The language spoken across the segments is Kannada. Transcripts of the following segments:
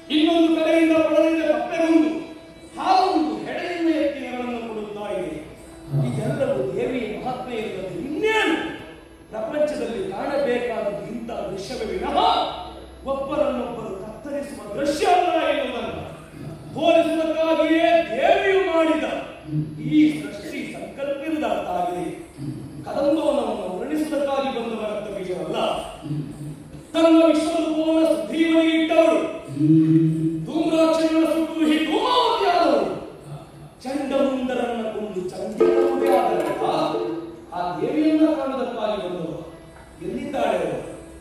ಇನ್ನೊಂದು ಕಡೆಯಿಂದ ಪಡೆದಿದ್ದ ಕಪ್ಪೆಗೊಂದು ಹಾಲೊಂದು ಹೆಡೆಯಿಂದ ಎತ್ತಿ ನೆರಳನ್ನು ಕೊಡುತ್ತಾ ಇದೆ. ಇದೆಲ್ಲವೂ ದೇವಿಯ ಮಹಾತ್ಮೆ ಇರುತ್ತದೆ. ಇನ್ನೇನು ಪ್ರಪಂಚದಲ್ಲಿ ಕಾಣಬೇಕಾದದ್ದು ಇಂಥ ದೃಶ್ಯವೇ ವಿನಃ ಒಬ್ಬರನ್ನೊಬ್ಬರು ಕತ್ತರಿಸುವ ದೃಶ್ಯ ಅಲ್ಲ ಎನ್ನುವುದನ್ನು ಹೋಲಿಸುವುದಕ್ಕಾಗಿಯೇ ದೇವಿಯು ಮಾಡಿದ ಈ ಸೃಷ್ಟಿ ಸಂಕಲ್ಪಿರುವುದಾಗಿದೆ. ಕದಂಬವನವನ್ನು ವರ್ಣಿಸುವುದಕ್ಕಾಗಿ ಬಂದವರಂತ ವಿಷಯವಲ್ಲ. ತನ್ನ ವಿಶ್ವರೂಪವನ್ನು ಸುಗ್ರೀವನಿಗೆ ಇಟ್ಟವಳು, ಧೂಮ್ರಾಕ್ಷರನ್ನ ಸುಟ್ಟು ಧೂಮಾವತಿಯಾದವಳು, ಚಂಡಮುಂಡರನ್ನ ಕೊಂದು ಚಂಡಿಕವೇ ಆದರಲ್ಲ ಆ ದೇವಿಯನ್ನ ಕಾಣುವುದಕ್ಕಾಗಿ ಬಂದವರು. ಎಲ್ಲಿದ್ದಾಳೆ ಅವರು?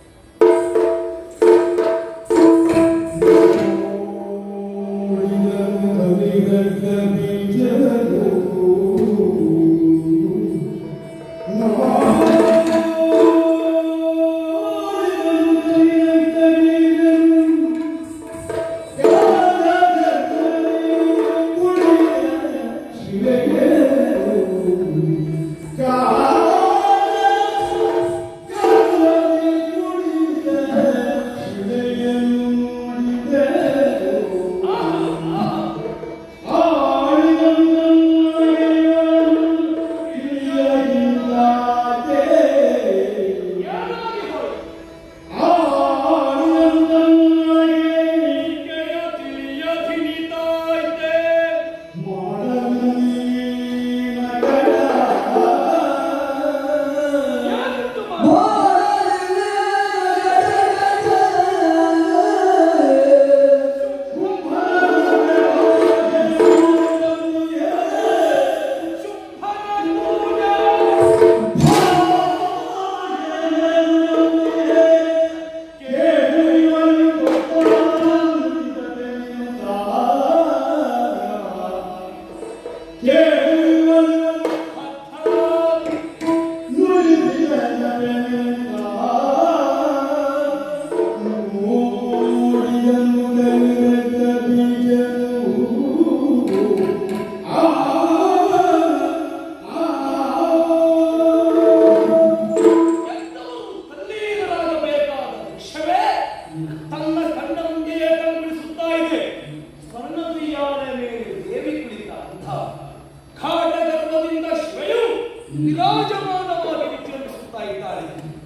ವಿರಾಜಮಾನವಾಗಿ ವಿಜೃಂಭಿಸುತ್ತಾ ಇದ್ದಾರೆ.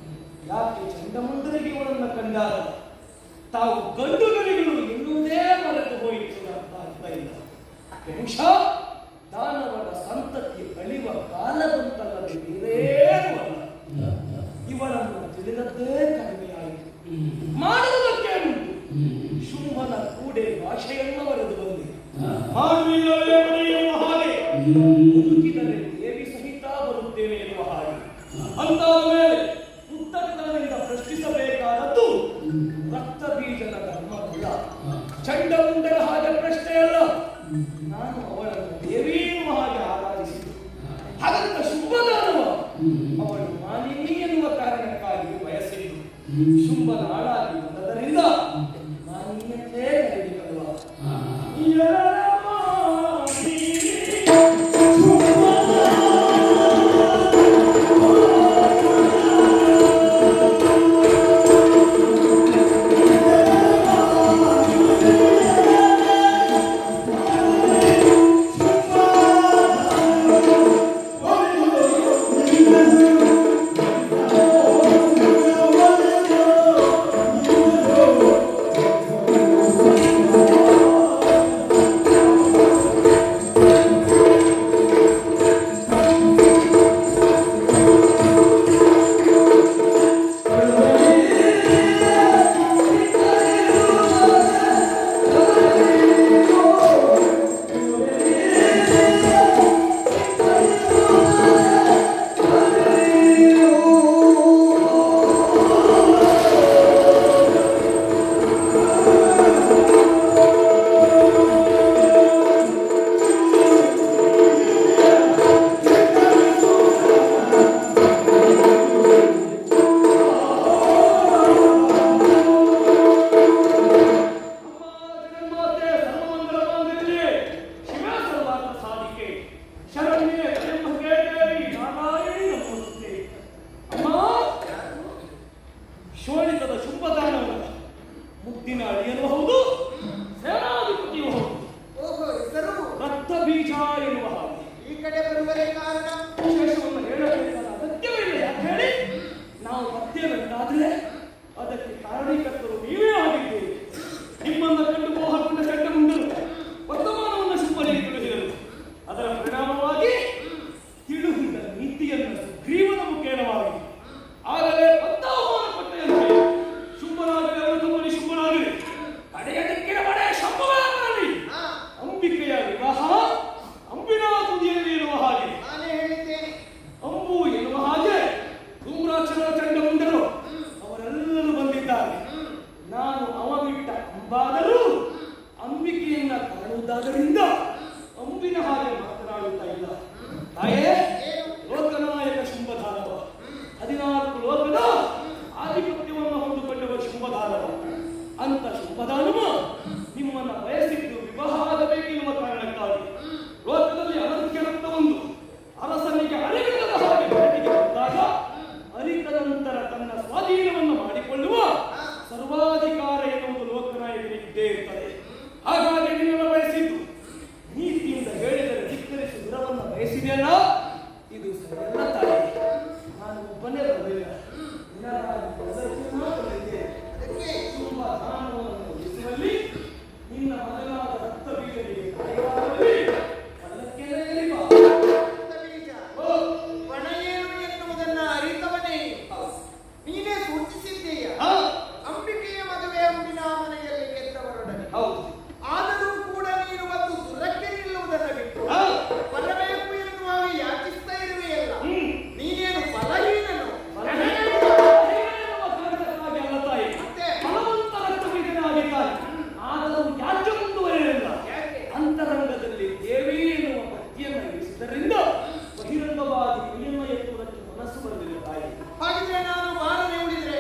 ಯಾಕೆ ಚಂಡಮುಂಡರಿಗೆ ಇವರನ್ನು ಕಂಡಾಗ ತಾವು ಗಂಡುಗಳಿಗಳು ಎನ್ನುವುದೇ ಮರೆತು ಹೋಯಿತು ಅಂತ ಅರ್ಥ ಇಲ್ಲ. ಬಹುಶಃ ದಾನವರ ಸಂತತಿ ಅಳಿವ ಕಾಲ ಬಂತಲ್ಲದೆ ಬೇರೇನೂ ಅಲ್ಲ. ಇವರನ್ನು ತಿಳಿದದ್ದೇ ಕಡಿಮೆಯಾಯಿತು. ಮಾಡುವುದಕ್ಕೇನುಂಟು? ಶುಂಭನ ಕೂಡೆ ಭಾಷೆಯನ್ನು ಬರೆದು ಬಂದಿದೆ. ಮಾಡುವಿಲ್ಲವೇ ಎನ್ನುವ ಹಾಗೆ, ಬದುಕಿದರೆ ದೇವಿ ಸಹಿತ ಬರುತ್ತೇವೆ ಎನ್ನುವ ಹಾಗೆ. ಅಂತಾದ ಮೇಲೆ ಉತ್ತರದಿಂದ ಪ್ರಶ್ನಿಸಬೇಕಾದದ್ದು ರಕ್ತ ಬೀಜದ ಧರ್ಮಕುಲ. ಚಂಡಮುಂಡರ ಹಾಗೆ ಪ್ರಶ್ನೆ ಅಲ್ಲ. ನಾನು ಅವಳನ್ನು ದೇವಿ ಎನ್ನುವ ಹಾಗೆ ಆರಾಧಿಸಿದ್ದು. ಹಾಗಂತ ಶುಂಭದಾನವ ಅವಳು ಮಾನಿನಿ ಎನ್ನುವ ಕಾರಣಕ್ಕಾಗಿ ಬಯಸಿದ್ದು. ಶುಂಭನ ಆಳಾಗಿ ಬಂದದರಿಂದ ಮಾನಿನಿಯನ್ನೇ ಕರೆದಿರಲ್ವ. ಶೋಣಿತದ ಶುಂಭದಾನವರ ಮುದ್ದಿನ ಅಳಿಯನು ಹೌದು, ದೊಡ್ಡದಾದರಿಂದ ಅಂಬಿನ ಹಾಗೆ ಮಾತನಾಡುತ್ತಾ ಇಲ್ಲ. ತಾಯೇ, ಲೋಕನಾಯಕ ಶುಂಭಧಾರವ, 14 ಲೋಕದ ಆಧಿಪತ್ಯವನ್ನು ಹೊಂದಿಕೊಂಡವ ಶುಂಭಧಾರವ. ಅಂತ ಶುಂಭಧಾನವ ನಿಮ್ಮನ್ನ ಬಯಸಿದ್ದು ವಿವಾಹ ಆಗಬೇಕೆನ್ನುವ ಕಾರಣಕ್ಕಾಗಿ ಲೋಕದಲ್ಲಿ ಅನಂತ್ಯ ರಕ್ತವೊಂದು ಅರಸನಿಗೆ ಅರಿವಿಲ್ಲದ ಹಾಗೆ ಬೆಳಕಿಗೆ ಬಂದಾಗ ಅರಿತ ನಂತರ ತನ್ನ ಸ್ವಾಧೀನವನ್ನು ಮಾಡಿಕೊಳ್ಳುವ ಸರ್ವಾಧಿಕಾರ ಎನ್ನುವುದು ಲೋಕನಾಯಕನಿಗೆ ಇದ್ದೇ ಇರ್ತದೆ. ಹಾಗಾಗಿ ನಿನ್ನನ್ನು ಬಯಸಿದ್ದು ನೀತಿಯಿಂದ ಹೇಳಿದರೆ ಧಿಕ್ಕರಿಸಿ ವಿರವನ್ನು ಬಯಸಿದೆಯಲ್ಲ, ಇದು ಸರಿಯಲ್ಲ ತಾಯಿ. ನಾನು ಒಬ್ಬನೇ ಬರಲಿಲ್ಲ, ನಿನ್ನ ಮಗನಾದ ರಕ್ತ ಬೀಜನಿಗೆ ಕೈವಾಡಲಿ ಕಳ್ಳಕ್ಕೆ ಎನ್ನುವುದನ್ನ ಅರಿತವನೇ ನೀನೇ ಸೂಚಿಸಿದ್ದೀಯ. ಅಂಬಿಕೆಯ ಮದುವೆ ಅಂಬಿನ ಮನೆಯಲ್ಲಿ ಗೆದ್ದವರೊಡನೆ. ಆದರೂ ಕೂಡ ನೀನು ಒಂದು ದುರಕ್ಕೆ ನಿಲ್ಲುವುದನ್ನು ಬಿಟ್ಟು ಬರಬೇಕು ಎನ್ನುವಾಗ ಯಾಚಿಸ್ತಾ ಇರುವೆಯಲ್ಲ, ನೀನೇನು ಬಲಹೀನನು? ಅಂತರಂಗದಲ್ಲಿ ದೇವಿ ಎನ್ನುವ ಭಕ್ತಿಯನ್ನು ಇರಿಸಿದ್ದರಿಂದ ಬಹಿರಂಗವಾಗಿ ಕೈಯನ್ನು ಎತ್ತುವುದಕ್ಕೆ ಮನಸ್ಸು ಬರಲಿಲ್ಲ ತಾಯಿ. ಹಾಗಿದ್ರೆ ನಾನು ಬಾಳನೆ ಉಳಿದ್ರೆ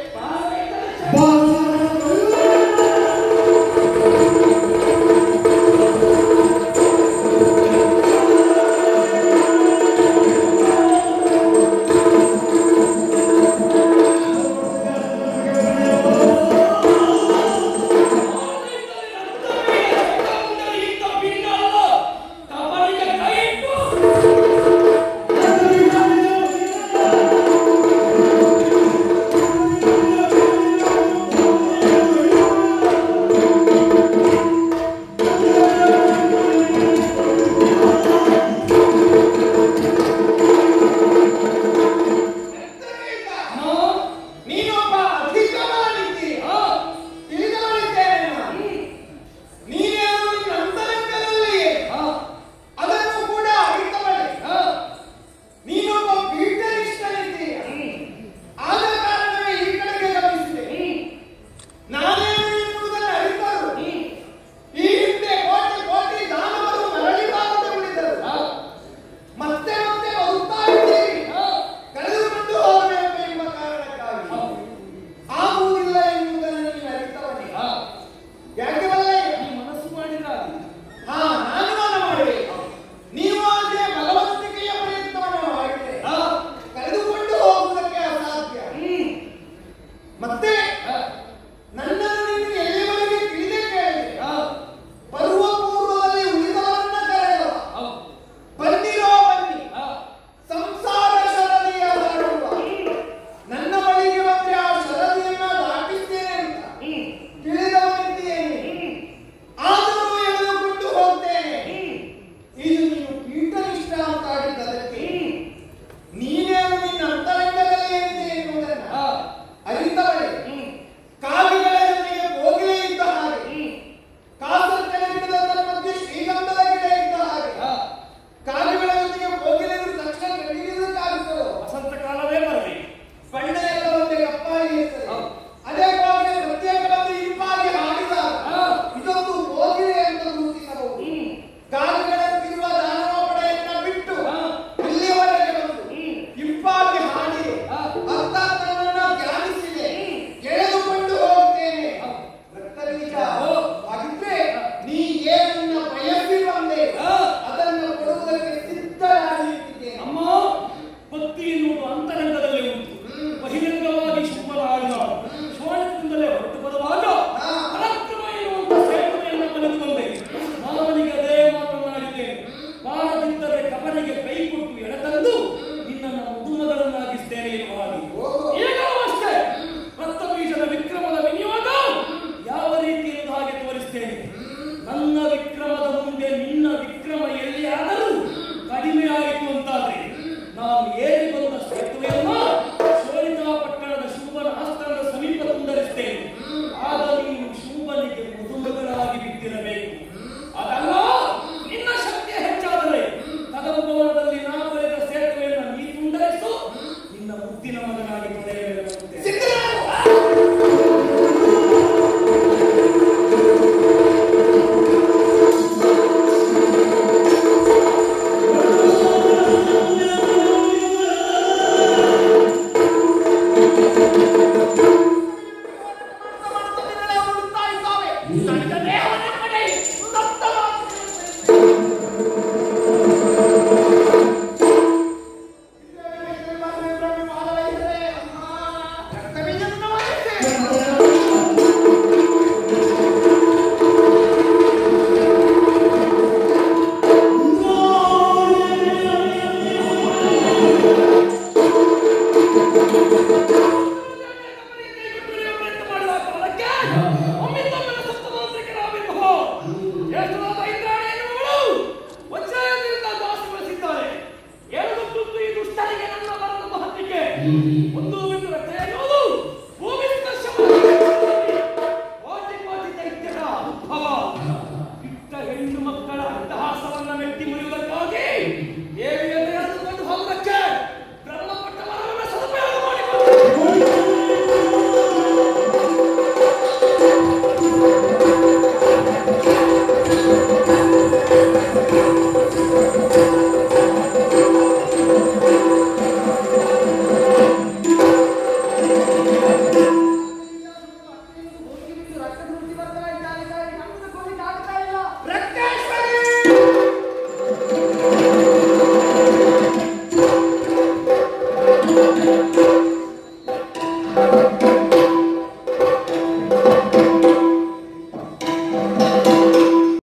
ಕೋಟಿ ಕೋಟಿ ದೈತ್ಯರ ಉದ್ಭವ